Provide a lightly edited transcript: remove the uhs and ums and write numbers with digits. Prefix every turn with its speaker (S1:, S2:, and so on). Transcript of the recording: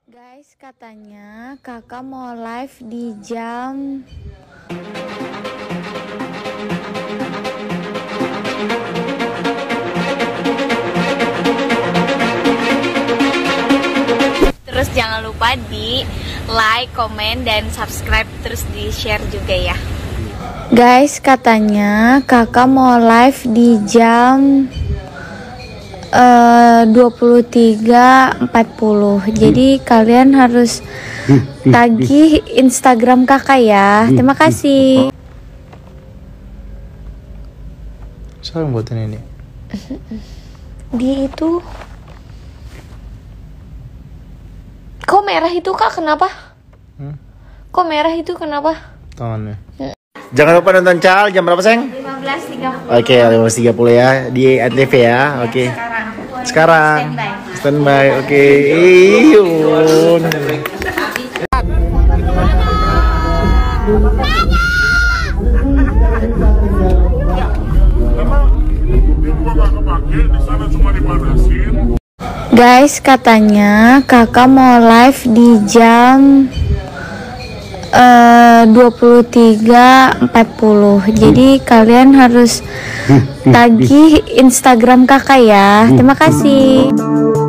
S1: Guys, katanya kakak mau live di jam terus jangan lupa di like, komen, dan subscribe, terus di share juga ya. Guys, katanya kakak mau live di jam 23.40. Jadi kalian harus tagih Instagram kakak ya. Terima kasih.
S2: Siapa yang buatin ini?
S1: Dia itu. Kok merah itu kak? Kenapa? Kok merah itu kenapa?
S2: Tangannya. Jangan lupa nonton Cal jam berapa, Seng?
S1: 15.30.
S2: Oke, 15.30 ya di ANTV ya. Oke. Sekarang standby. Oke. Iyun.
S1: Guys, katanya kakak mau live di jam 23.40. Jadi kalian harus tagih Instagram kakak ya. Terima kasih.